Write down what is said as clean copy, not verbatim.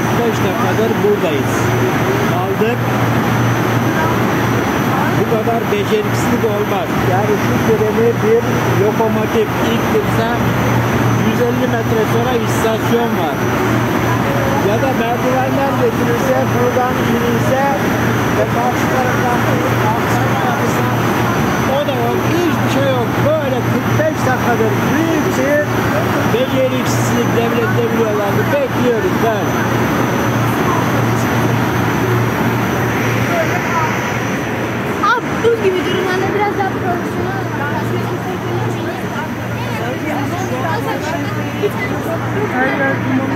45 dakikadır buradayız. Kaldık. Bu kadar beceriksizlik olmaz. Yani şu treni bir lokomotif ilk girse 150 metre sonra istasyon var. Ya da merdivenler getirirse, buradan inilse ve karşı taraftan yapılsa, o da yok, hiçbir şey yok. Böyle 45 dakikadır büyük bir beceriksizlik devlette biliyorlardı. Bekliyoruz ben. Abi buz gibi durumlarda biraz daha profesyonel Her yer